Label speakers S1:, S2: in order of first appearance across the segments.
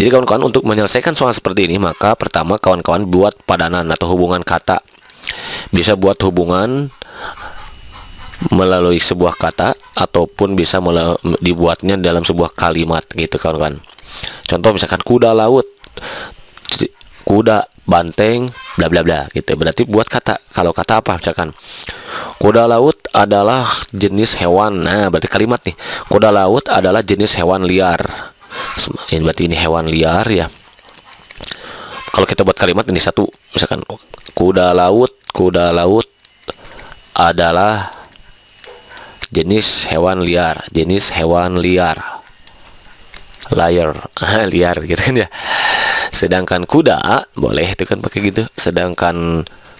S1: Jadi kawan-kawan, untuk menyelesaikan soal seperti ini, maka pertama kawan-kawan buat padanan atau hubungan kata. Bisa buat hubungan melalui sebuah kata ataupun bisa dibuatnya dalam sebuah kalimat gitu kawan-kawan. Contoh misalkan kuda laut, kuda, banteng, bla bla bla gitu. Berarti buat kata. Kalau kata apa? Misalkan kuda laut adalah jenis hewan. Nah, berarti kalimat nih. Kuda laut adalah jenis hewan liar. Ini berarti ini hewan liar ya. Kalau kita buat kalimat ini satu, misalkan kuda laut adalah jenis hewan liar, liar gitu kan ya. Sedangkan kuda boleh itu kan pakai gitu. Sedangkan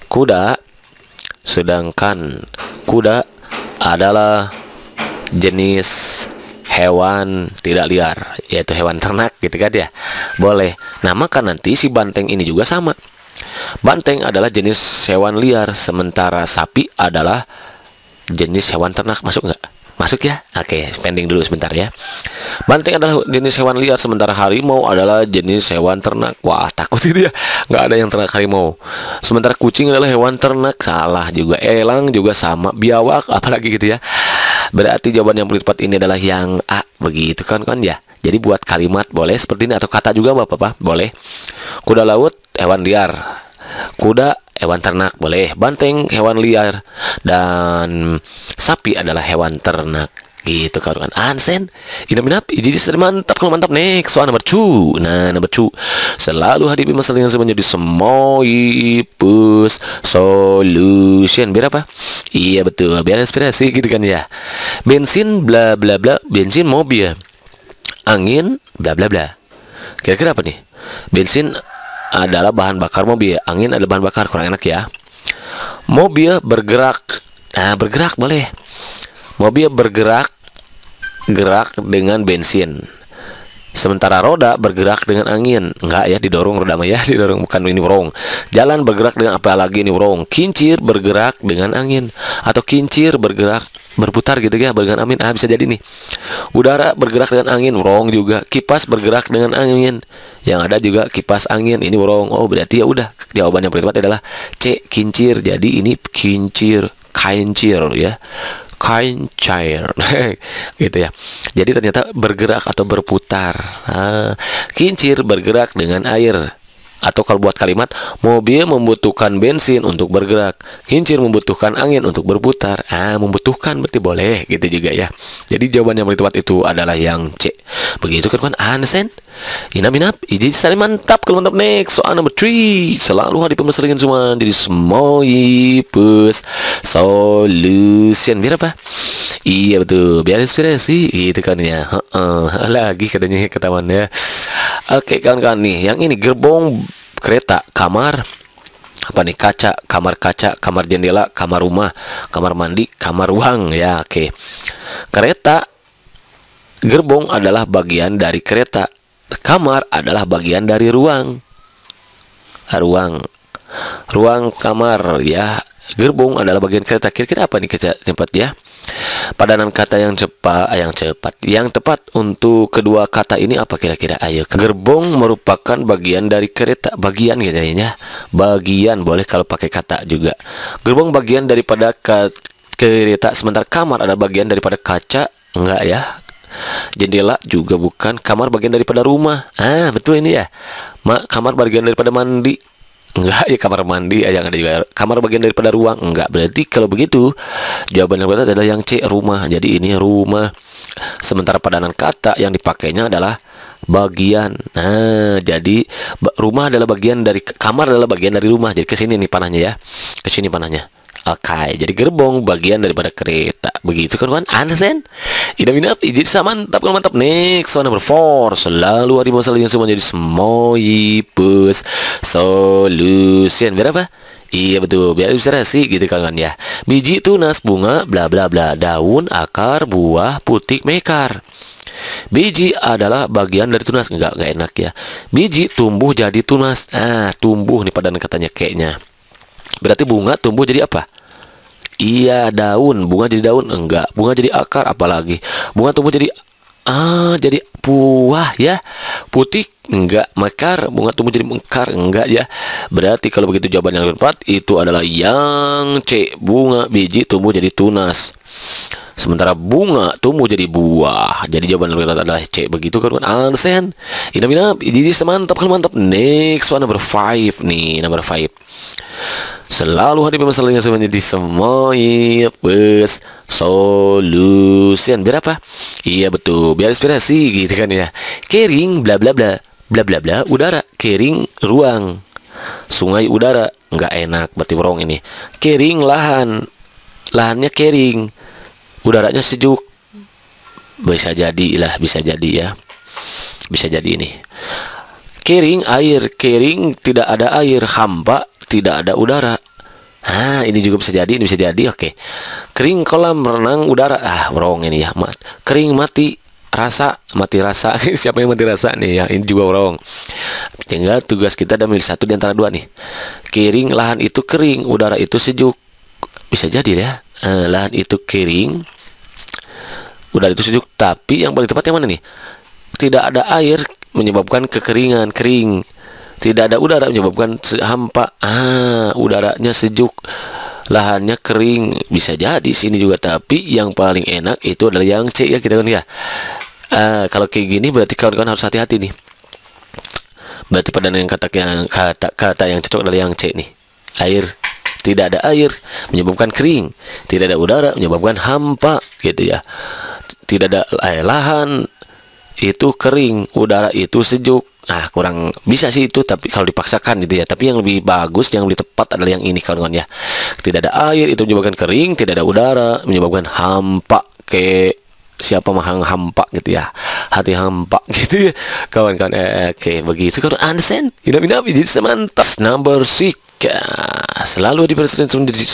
S1: kuda adalah jenis hewan tidak liar, yaitu hewan ternak gitu kan ya. Boleh. Nah, maka nanti si banteng ini juga sama. Banteng adalah jenis hewan liar, sementara sapi adalah jenis hewan ternak. Masuk nggak? Masuk ya? Oke, pending dulu sebentar ya. Banteng adalah jenis hewan liar, sementara harimau adalah jenis hewan ternak. Wah, takut itu ya. Nggak ada yang ternak harimau. Sementara kucing adalah hewan ternak. Salah juga. Elang juga sama. Biawak, apalagi gitu ya. Berarti jawaban yang paling tepat ini adalah yang A. Begitu kan ya. Jadi buat kalimat boleh seperti ini, atau kata juga Bapak-Bapak boleh. Kuda laut hewan liar, kuda hewan ternak boleh, banteng hewan liar, dan sapi adalah hewan ternak gitu kan. Ansen inap jadi mantap. Kalau mantap, next soal nomor 2. Nah, nomor 2, selalu hadapi masalah yang menjadi semoipus solution. Biar apa? Iya betul, biar inspirasi gitu kan ya. Bensin bla bla bla, bensin mobil, angin bla bla bla. Kira-kira apa nih? Bensin adalah bahan bakar mobil, angin adalah bahan bakar. Kurang enak ya. Mobil bergerak. Nah, bergerak boleh. Mobil bergerak dengan bensin, sementara roda bergerak dengan angin. Enggak ya, didorong roda mah ya, didorong, bukan ini wrong. Jalan bergerak dengan apa lagi ini wrong. Kincir bergerak dengan angin, atau kincir berputar gitu ya, dengan angin. Bisa jadi nih. Udara bergerak dengan angin, wrong juga. Kipas bergerak dengan angin, yang ada juga kipas angin, ini wrong. Oh, berarti ya udah, jawaban yang paling tepat adalah C, kincir. Jadi ini kincir ya, kincir gitu ya. Jadi ternyata bergerak atau berputar. Kincir bergerak dengan air. Atau kalau buat kalimat, mobil membutuhkan bensin untuk bergerak, kincir membutuhkan angin untuk berputar. Membutuhkan berarti boleh gitu juga ya. Jadi jawaban yang paling tepat itu adalah yang C. Begitu kan Ansen? Inap jadi saling mantap. Kalau mantap, next soal nomor 3. Selalu hadapi permasalahan semua jadi semoipus solution. Biar apa? Iya betul, biar inspirasi gitu kan ya. Lagi katanya ketahuan ya. Oke kawan-kawan nih, yang ini gerbong kereta, kamar apa nih, kaca, kamar jendela, kamar rumah, kamar mandi, kamar ruang ya. Oke. Kereta, gerbong adalah bagian dari kereta, kamar adalah bagian dari ruang kamar ya. Gerbong adalah bagian kereta. Kira-kira apa nih cepat ya? Padanan kata yang tepat untuk kedua kata ini apa kira-kira? Ayo. Gerbong merupakan bagian dari kereta. Bagian gitu ya. Bagian boleh kalau pakai kata juga. Gerbong bagian daripada kereta, sementara kamar adalah bagian daripada kaca. Enggak ya. Jendela juga bukan. Kamar bagian daripada rumah. Betul ini ya. Kamar bagian daripada mandi. Enggak ya, kamar mandi yang ada juga. Kamar bagian daripada ruang. Enggak. Berarti kalau begitu jawaban yang benar adalah yang C, rumah. Jadi ini rumah. Sementara padanan kata yang dipakainya adalah bagian. Jadi rumah adalah bagian dari kamar, adalah bagian dari rumah. Jadi ke sini nih panahnya ya. Ke sini panahnya. Oke, jadi gerbong bagian daripada kereta. Begitu kan Ansen? Inap jadi sama mantap. Next soal nomor 4. Selalu ada masalah yang semua jadi semoipus solution. Biar apa? Iya betul, biar ilustrasi gitu kan ya. Biji tunas, bunga, bla bla bla, daun, akar, buah, putik, mekar. Biji adalah bagian dari tunas. Enggak enak ya. Biji tumbuh jadi tunas. Tumbuh nih padanan katanya kayaknya. Berarti bunga tumbuh jadi apa? Iya, daun. Bunga jadi daun. Enggak. Bunga jadi akar, apalagi bunga tumbuh jadi buah ya. Putih enggak, mekar, bunga tumbuh jadi mekar enggak ya. Berarti kalau begitu jawaban yang tepat itu adalah yang C, bunga biji tumbuh jadi tunas. Sementara bunga tumbuh jadi buah. Jadi jawaban yang tepat adalah C. Begitu kan understand? Inap jadi mantap kalau mantap. Next one number 5 nih, number 5. Selalu hadapi masalahnya menjadi semua plus solution. Biar apa? Iya betul, biar inspirasi gitu kan ya. Kering bla bla bla, bla bla bla udara, kering ruang, sungai udara, nggak enak berarti wrong ini. Kering lahan, lahannya kering, udaranya sejuk. Bisa jadi lah, bisa jadi ya, bisa jadi ini. Kering air, kering tidak ada air, hampa tidak ada udara. Ah, ini juga bisa jadi, ini bisa jadi. Oke. Kering kolam renang udara. Ah, wrong ini ya. Kering mati rasa, mati rasa. Siapa yang mati rasa nih ya? Ini juga wrong. Tinggal tugas kita ada milih satu di antara dua nih. Kering lahan itu kering, udara itu sejuk. Bisa jadi ya. Lahan itu kering, udara itu sejuk. Tapi yang paling tepat yang mana nih? Tidak ada air menyebabkan kekeringan, kering. Tidak ada udara menyebabkan hampa. Udaranya sejuk, lahannya kering. Bisa jadi sini juga, tapi yang paling enak itu adalah yang C ya kita kan ya. Kalau kayak gini berarti kawan-kawan harus hati-hati nih. Berarti padanan yang kata yang cocok adalah yang C nih. Air, tidak ada air menyebabkan kering. Tidak ada udara menyebabkan hampa gitu ya. Tidak ada lahan itu kering, udara itu sejuk. Nah, kurang bisa sih itu, tapi kalau dipaksakan gitu ya. Tapi yang lebih bagus, yang lebih tepat adalah yang ini kawan-kawan ya. Tidak ada air itu menyebabkan kering, tidak ada udara menyebabkan hampa. Kayak siapa mahang hampa gitu ya, hati hampa gitu ya kawan-kawan. Oke, begitu kan understand? Inap jadi mantap. Number 6. Selalu diperhatikan menjadi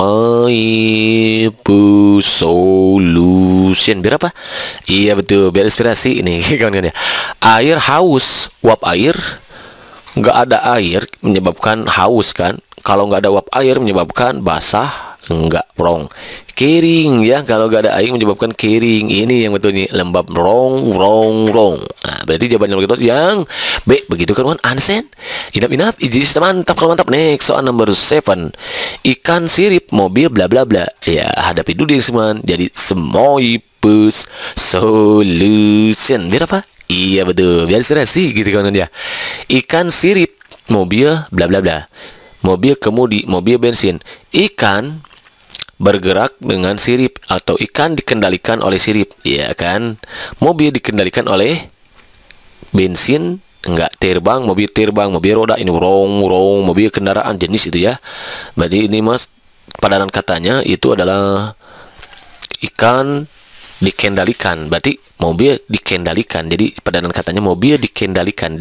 S1: semai solution. Biar apa? Iya betul, biar inspirasi ini kawan-kawan ya. Air haus, uap air, nggak ada air menyebabkan haus kan. Kalau nggak ada uap air menyebabkan basah, enggak, wrong. Kering ya, kalau nggak ada air menyebabkan kering. Ini yang betul nih, lembab, wrong. Nah, berarti jawaban yang begitu yang B. Begitu kan, understand? Inap jadi mantap kalau mantap. Next soal number 7. Ikan sirip mobil bla bla bla. Ya, hadapi dulu yang semua. Jadi semoi plus solution. Biar apa? Iya betul, biar inspirasi gitu kan ya. Ikan sirip mobil bla bla bla. Mobil kemudi, mobil bensin. Ikan bergerak dengan sirip, atau ikan dikendalikan oleh sirip, ya kan? Mobil dikendalikan oleh bensin, enggak, terbang, mobil roda. Ini wrong, mobil kendaraan jenis itu ya. Berarti ini mas, padanan katanya itu adalah ikan dikendalikan, berarti mobil dikendalikan. Jadi padanan katanya mobil dikendalikan.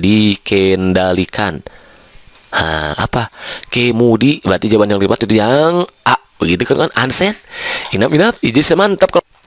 S1: Apa? Kemudi, berarti jawaban yang tepat itu yang A. Begitu kan, understand? Inap, jadi mantap kalau